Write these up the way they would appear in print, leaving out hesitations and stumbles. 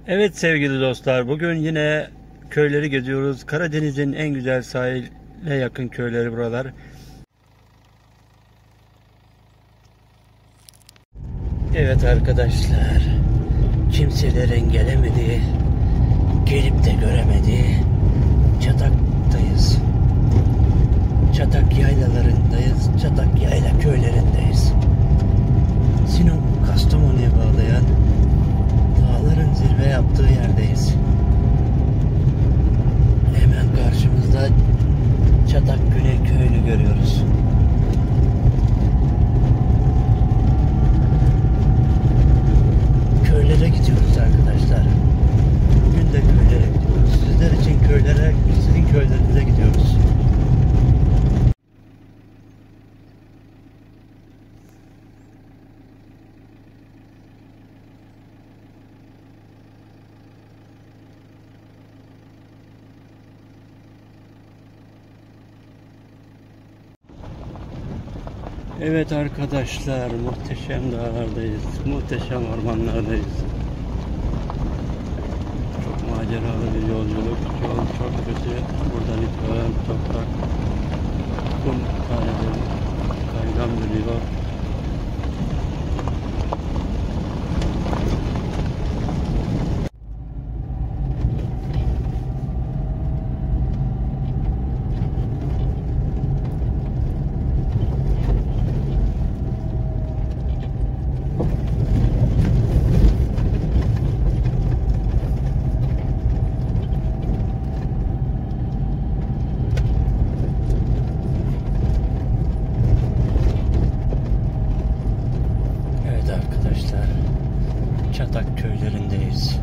Evet sevgili dostlar, bugün yine köyleri geziyoruz. Karadeniz'in en güzel sahile yakın köyleri buralar. Evet arkadaşlar, kimselerin gelemediği, gelip de göremediği Çatak'tayız. Çatak yaylalarındayız, Çatak yayla köylerindeyiz. Sinop, Kastamonu'ya bağlayan dağların zirve yaptığı yerdeyiz. Hemen karşımızda Çatak Güney Köyü'nü görüyoruz. Köylere gidiyoruz arkadaşlar. Bugün de köylere gidiyoruz. Sizler için köylere, sizin köylerinize gidiyoruz. Evet arkadaşlar, muhteşem dağlardayız, muhteşem ormanlardayız. Çok maceralı bir yolculuk, yol çok kötü. Buradan itibaren toprak, kum taneleri, kaygan bir yol. Çatak köylerindeyiz.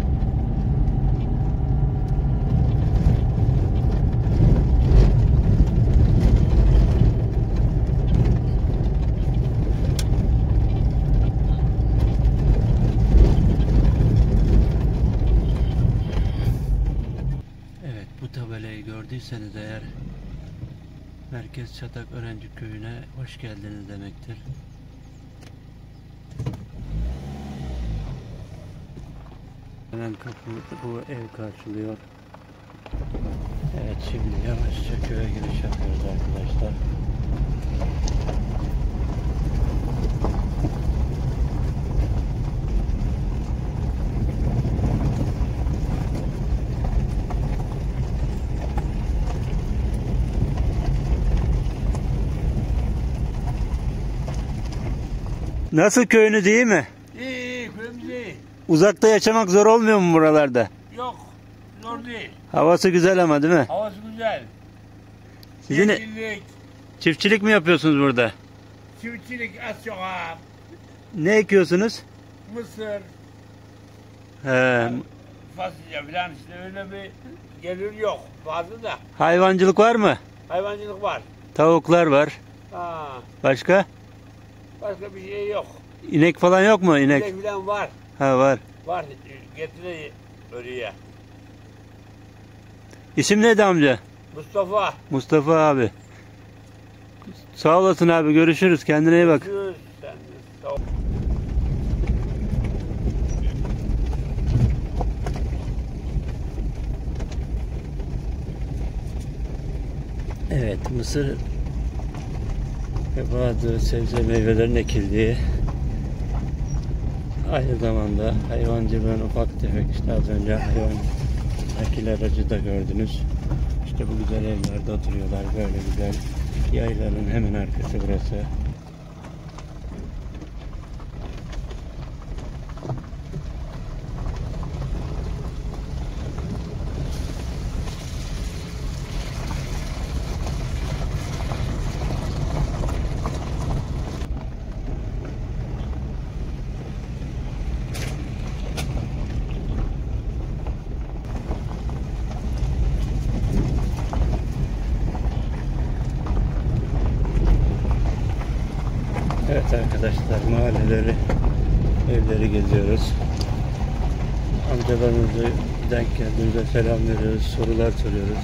Evet, bu tabelayı gördüyseniz eğer Merkez Çatak Öğrenci Köyü'ne hoş geldiniz demektir. Hemen kapımızı bu ev karşılıyor. Evet, şimdi yavaşça köye giriş yapıyoruz arkadaşlar. Nasıl, köyünüz iyi mi? İyi, köyümüz iyi. Uzakta yaşamak zor olmuyor mu buralarda? Yok, zor değil. Havası güzel ama, değil mi? Havası güzel. Sizin Yeşillik, çiftçilik mi yapıyorsunuz burada? çiftçilik az çok ha. Ne ekiyorsunuz? Mısır, He, fasulye falan işte öyle bir gelir yok. Fazla da. hayvancılık var mı? Hayvancılık var. Tavuklar var. Ha, Başka? başka bir şey yok. İnek falan yok mu? İnek. İnek falan var. Ha, var. Var, getire oraya. İsim neydi amca? Mustafa. Mustafa abi. Sağ olasın abi, görüşürüz. Kendine iyi bak. Görüşürüz. Sen de sağ ol. Evet, mısır ve bazı sebze meyvelerin ekildiği, aynı zamanda hayvancılığın ufak tefek, işte az önce hayvan nakil aracı da gördünüz. İşte bu güzel evlerde oturuyorlar, böyle güzel. Yaylanın hemen arkası burası. Evet arkadaşlar, mahalleleri, evleri geziyoruz. Amcalarımızı denk geldiğimizde selam veriyoruz, sorular soruyoruz.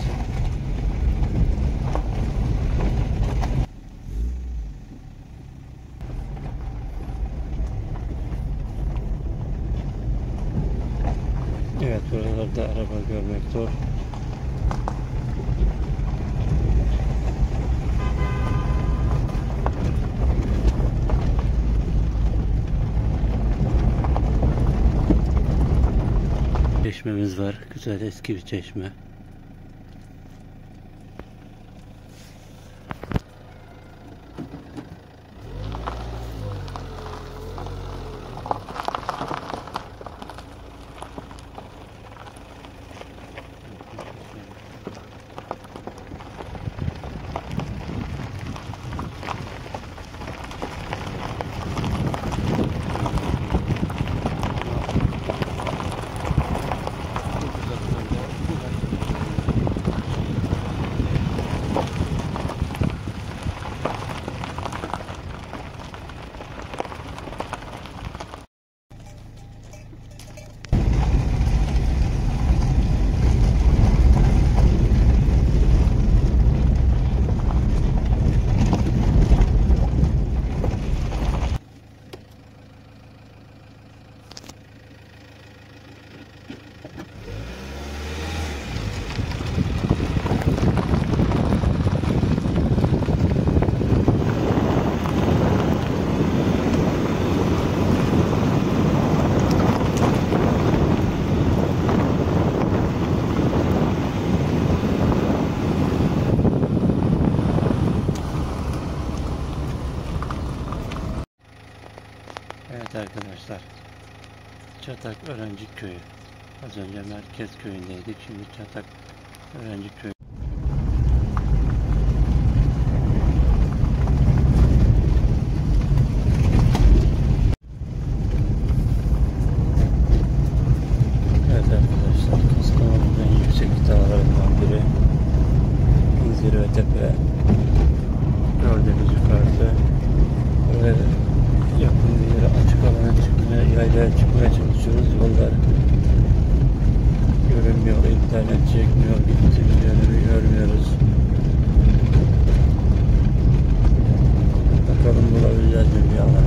Evet, buralarda araba görmek zor. Çeşmemiz var. Güzel eski bir çeşme. Evet arkadaşlar, Çatak Öğrenci Köyü. Az önce Merkez Köyü'ndeydik, şimdi Çatak Öğrenci Köyü. Evet arkadaşlar, Kastamonu'nun en yüksek dağlarından biri Zirvetepe. Gördüğünüz yukarıda. Böyle yakın bir yere, açık alana çıkmaya, yaylaya çıkmaya çalışıyoruz. Yollar görünmüyor, internet çekmiyor, gittiğimiz yönünü görmüyoruz. Bakalım bulabileceğiz mi bir alan?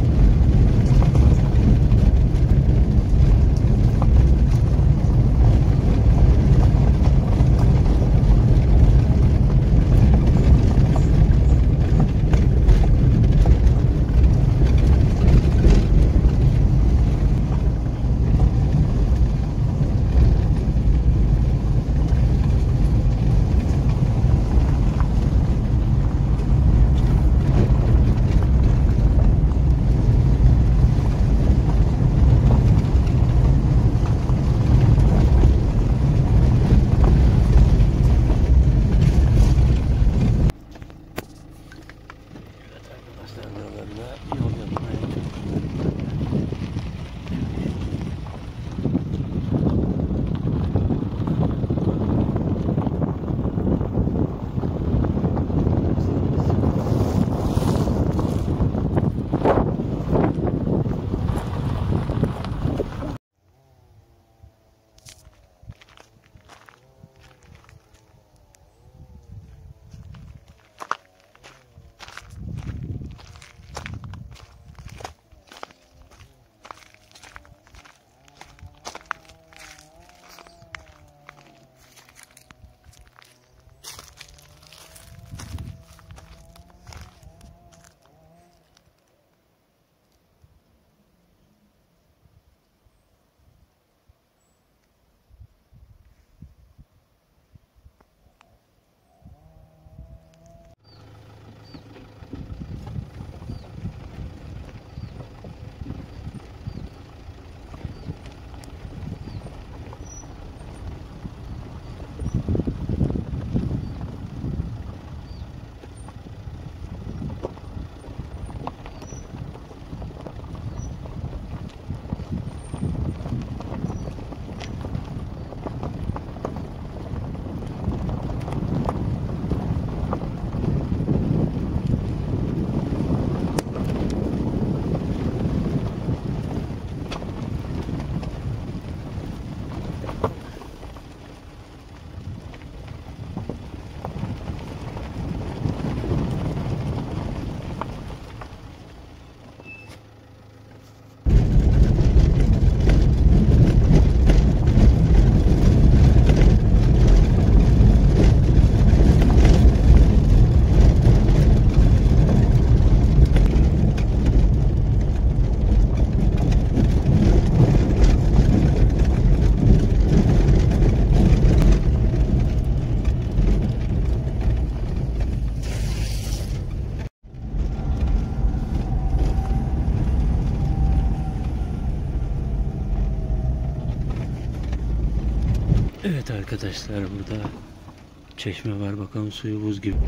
Evet arkadaşlar, burada çeşme var. Bakalım, suyu buz gibi.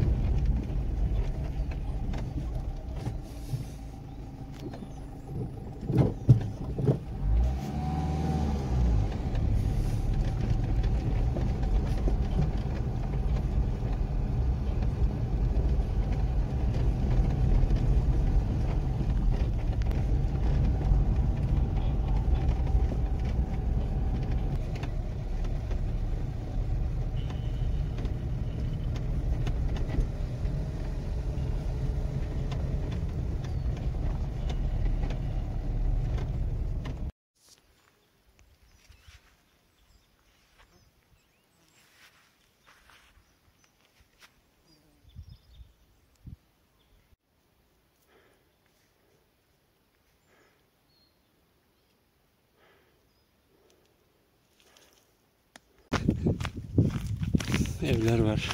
Evler var.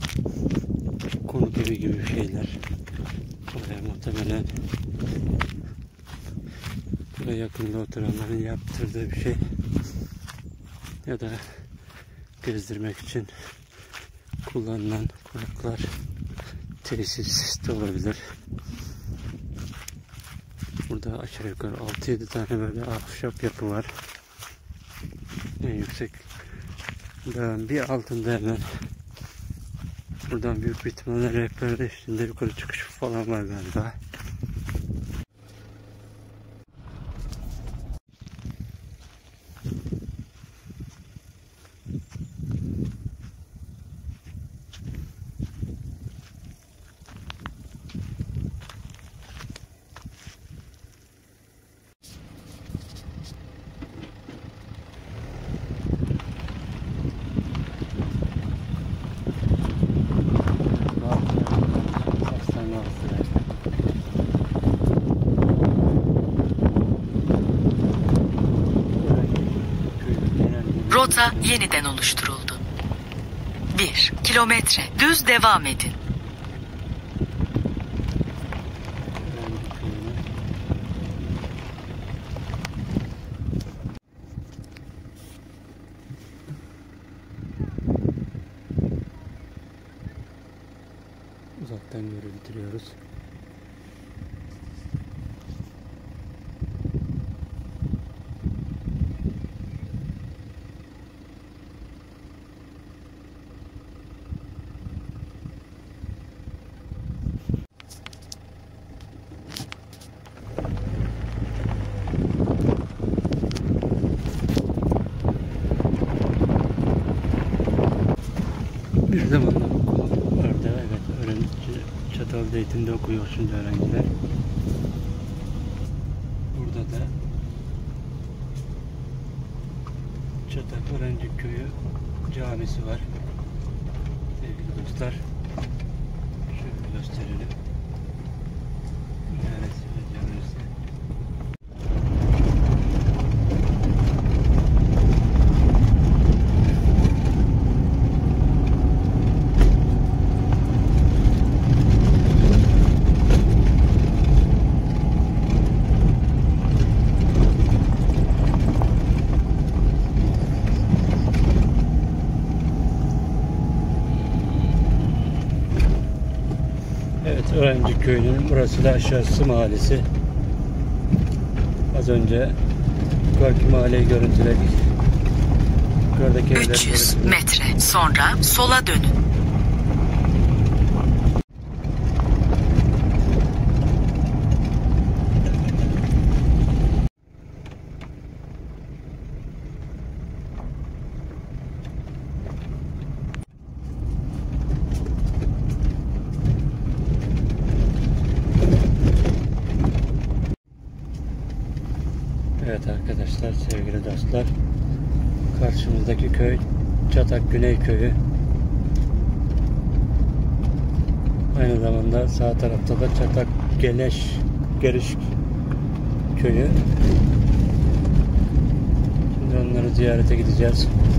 Konut evi gibi şeyler. Buraya muhtemelen buraya yakında oturanların yaptırdığı bir şey. Ya da gezdirmek için kullanılan konaklar, tesis de olabilir. Burada aşağı yukarı 6-7 tane böyle ahşap yapı var. En yüksek dağın bir altında hemen. Buradan büyük bir ihtimalle rehber eşliğinde yukarı çıkış falan var galiba. Rota yeniden oluşturuldu. 1 kilometre düz devam edin. Uzaktan görebiliyoruz. Bir zamanlar okul vardı. Evet, öğrenci Çatalca Eğitim'de okuyor şimdi öğrenciler. Burada da Çatak Öğrenci Köyü camisi var. Sevgili dostlar, şöyle gösterelim. Minaresi ve camisi. Evet, Öğrenci Köyü'nün burası da aşağısı mahallesi. Az önce yukarıki mahalleyi görüntüledik. Yukarıdaki evler 300 metre sonra sola dönün. Evet arkadaşlar, sevgili dostlar, karşımızdaki köy Çatak Güney Köyü. Aynı zamanda sağ tarafta da Çatak Geliş Köyü. Şimdi onları ziyarete gideceğiz.